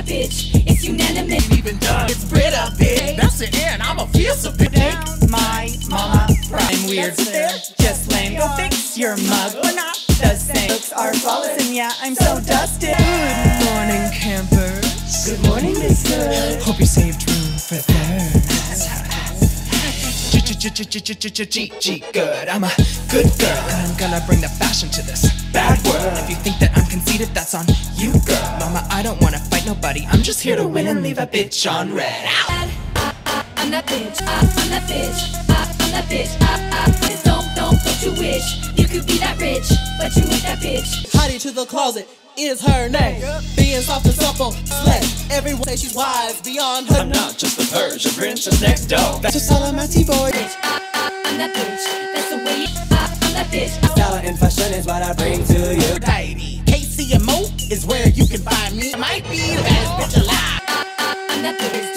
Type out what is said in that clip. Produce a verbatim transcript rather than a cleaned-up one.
bitch. It's unanimous. Even done, it's Britta, bitch. That's it, and I'm a fierce a bitch. My mama prime weird, sir. Just lame. Go fix your mug. We're not the same. Looks are flawless, and yeah, I'm so dusted. Good morning, campers. Good morning, Miss Good. Hope you saved room for third. Gigi Goode, I'm a good girl, and I'm gonna bring the fashion to this bad world. If you think that I'm conceited, that's on you, girl. Mama, I don't wanna fight nobody. I'm just here to win and leave a bitch on red. I, I, I'm that bitch. I, I'm that bitch. I, I'm that bitch. I, I, just don't, don't, don't you wish you could be that rich, but you ain't that bitch. Hiding to the closet is her name. Being soft and supple, slay. Everyone say she's wise beyond her. I'm not just the Persian princess next door. That's just all I'm at T-boy. Bitch, I, I, I'm that bitch. That's the way it, I, I'm that bitch. Style and fashion is what I bring to you. Tidy. K C M O is where you can find me. I might be the baddest bitch alive. I, I, I'm that bitch.